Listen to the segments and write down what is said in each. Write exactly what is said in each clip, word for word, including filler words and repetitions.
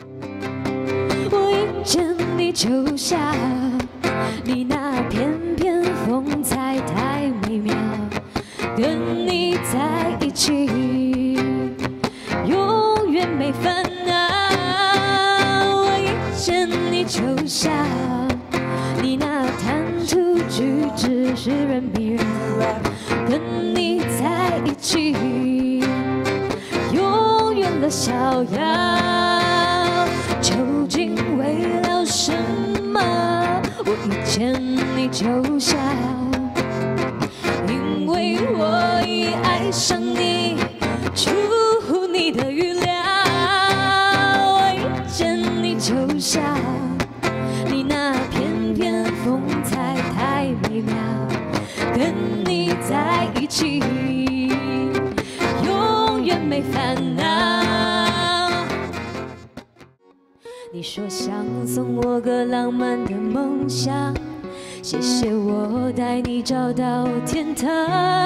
我一见你就笑，你那翩翩风采太美妙，跟你在一起永远没烦恼。我一见你就笑，你那谈吐举止使人迷人，跟你在一起永远的逍遥。究竟为了什么？我一见你就笑，因为我已爱上你，出乎你的预料。我一见你就笑，你那翩翩风采太美妙，跟你在一起永远没烦恼。你说想送我个浪漫的梦想，谢谢我带你找到天堂，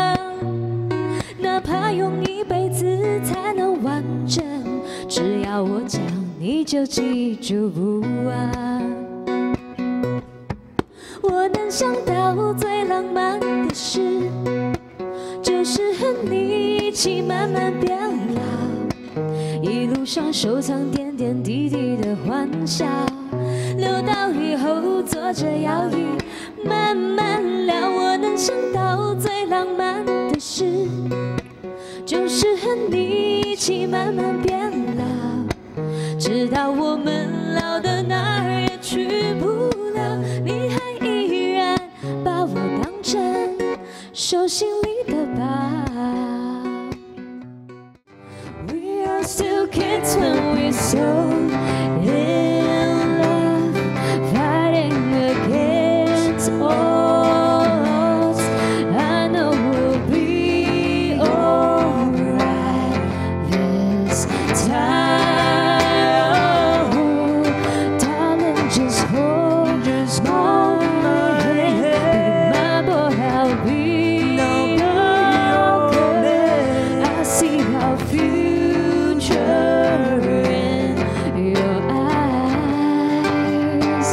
哪怕用一辈子才能完整，只要我讲你就记住不忘。我能想到最浪漫的事，就是和你一起慢慢变老，一路上收藏点点滴滴的欢笑，留到以后坐着摇椅慢慢聊。我能想到最浪漫的事，就是和你一起慢慢变老，直到我们老的哪儿也去不了，你还依然把我当成手心里的宝。We are still kids when we're so in love, fighting against odds. I know we'll be alright this time. Oh, darling, just hold your small hand. Be my boy, I'll be okay. I see our future in your eyes,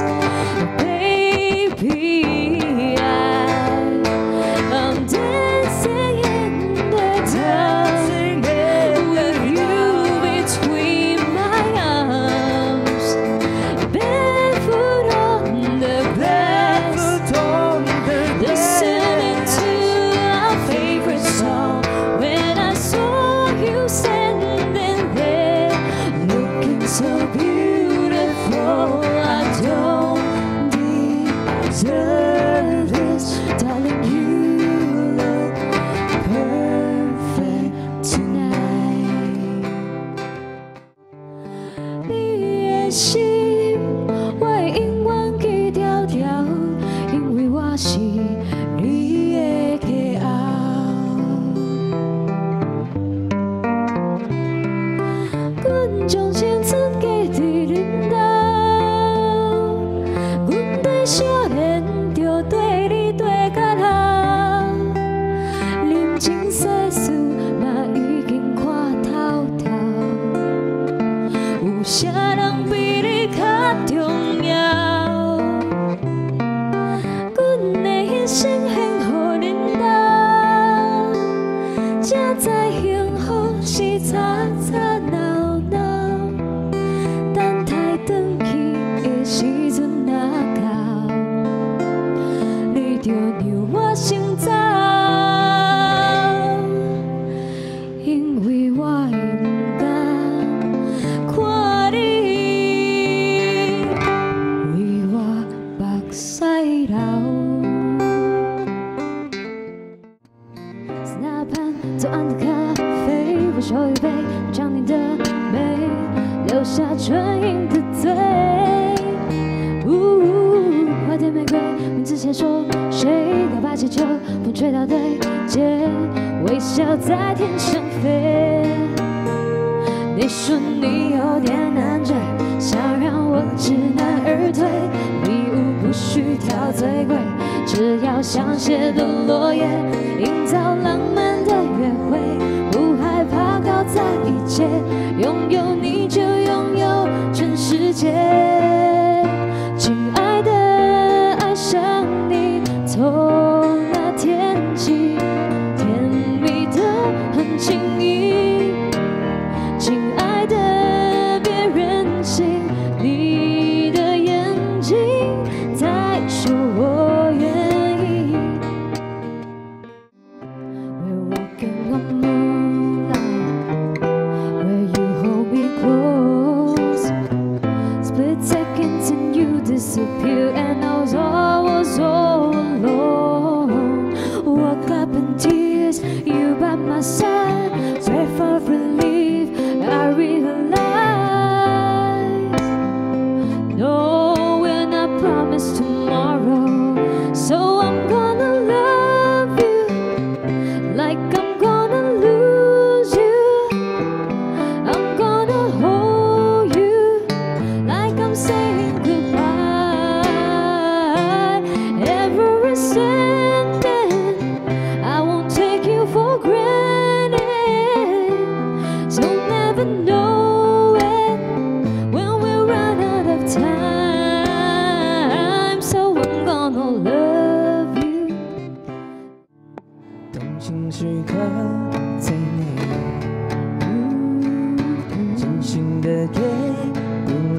baby. I, I'm dancing in the dark with you between my arms, barefoot on the grass, listening to our favorite song. When I saw you standing there, looking so beautiful, I don't deserve this, darling. You look perfect tonight. 你的心我会永远记牢牢，因为我是你的骄傲。阮将青春加伫恁兜，阮对少年就对你对到老，人情世事嘛已经看透透，有啥人比你较重要？阮的一生献予恁兜，才知幸福是吵吵闹闹，等待转去的时阵若到，你就让我先走，因为我会不甘看你为我目屎流。哪怕左岸的咖啡，我手一杯，尝你的美，留下唇印的嘴。呜，花店玫瑰，名字写说谁要把气球风吹到对街，微笑在天上飞。你说你有点难追，想让我知难而退，礼物不需挑最贵，只要香榭的落叶，营造浪漫的约会，不害怕搞砸一切，拥有你就拥有全世界。亲爱的，爱上你，从那天起，甜蜜的很轻易。亲爱的，别任性，你的眼睛在说我愿意。We're walking on moonlight, where you hold me close. Split seconds and you disappear, and I was all, was all alone. Woke up in tears, you by my side, breath of relief. I realized, no, we're not promised tomorrow. So I'm gonna love you like I'm gonna lose you. I'm gonna hold you like I'm saying goodbye. Every second, I won't take you for granted. So never know it when we run out of time. So I'm gonna love you. 动情时刻最美，真心的给不累。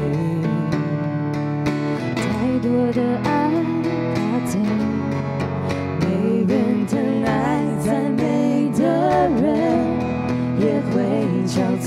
太多的爱怕醉， 没人疼爱再美的人也会憔悴。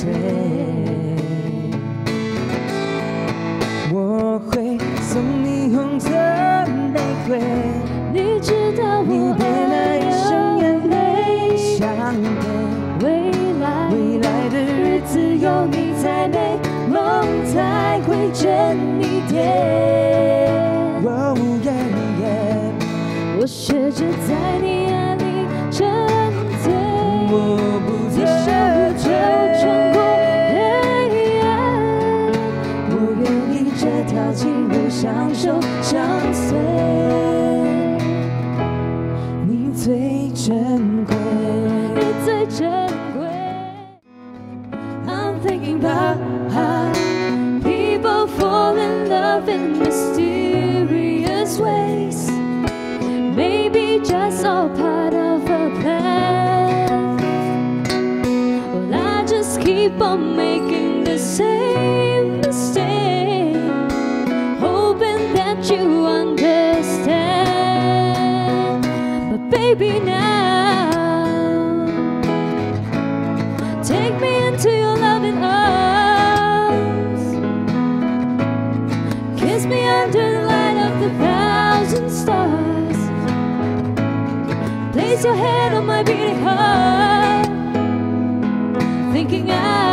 我会送你红色玫瑰， 你知道你我陪那一生眼泪相陪。 未来未来的日子有你才美，梦才会真一点。哦耶耶， 我学着在你爱里沉醉， 我不你守护就穿过黑暗， 我愿意这条情路相守相随，你最珍贵。 你最珍贵。I'm thinking about how people fall in love in mysterious ways. Maybe just all part of a plan. Well, I just keep on making the same mistake, hoping that you understand. But baby, now take me into your loving arms. Kiss me under the light of the thousand stars. Place your head on my beating heart, thinking I